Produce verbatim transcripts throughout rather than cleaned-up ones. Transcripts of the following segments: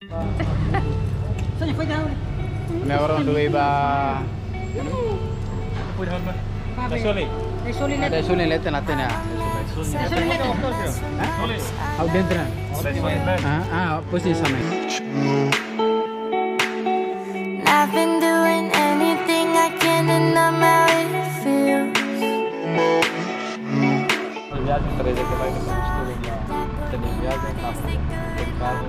Sao phải đâu? May orang dua ba? Ada soli. Ada soli Ada sulit letten natin ya. Soli let. How dentro na? Ah, ah, posisi sana. I've been doing anything I can to numb how it feels. Viagem três é que vai no estúdio lá. Tem viagem, tá? Tem casa.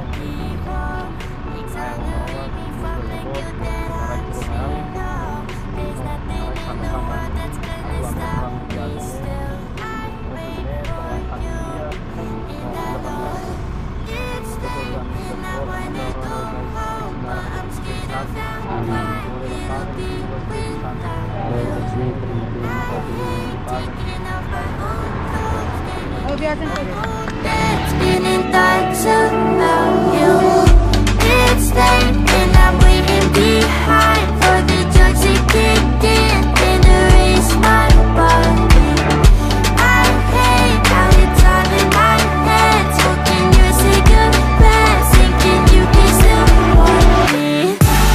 Oh, biasa. Spinning thoughts about you. It's late and I'm waiting behind for the drugs to kick in and erase my body. I hate how it's all in my head, smoking your cigarette, thinking you can still want me.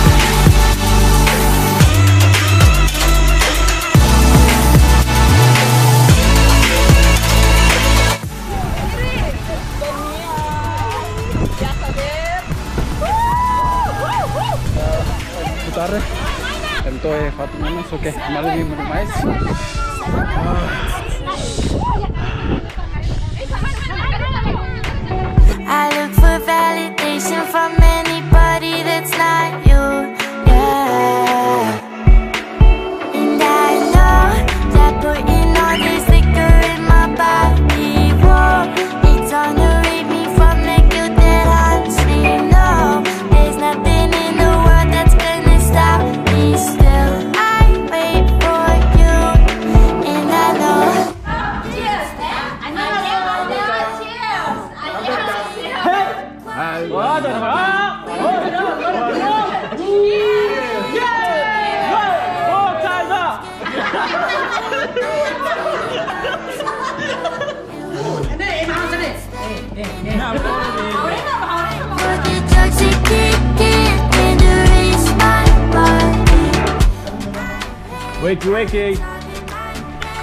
Putar. Tentu eh Fatima mas oke. Malu ni mau mais. I look for validation from anybody that's not you, yeah. And I know that putting all this liquor in my body, whoa, it's gonna rape me from the guilt that haunts me. No, there's nothing in the world that's gonna stop me still. I wait for you, and I know. For the drugs to kick in and erase my body. Wakey, wakey.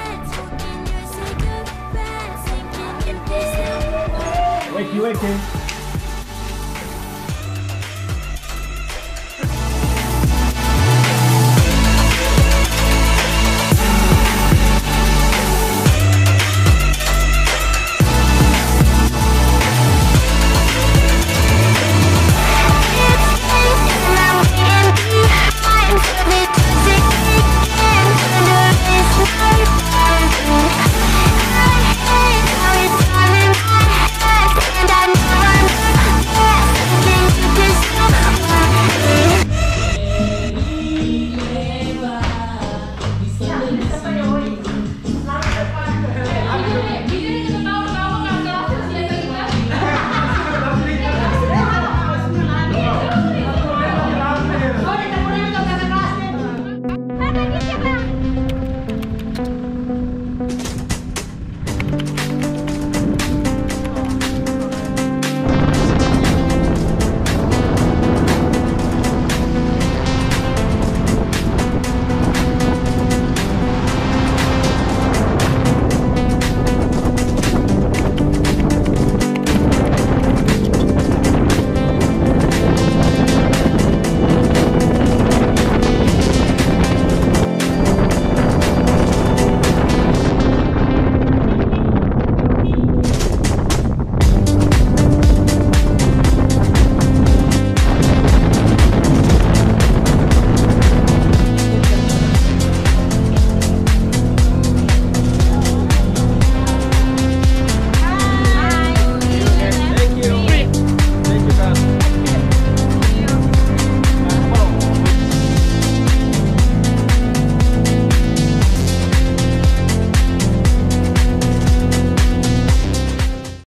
Wakey, wakey.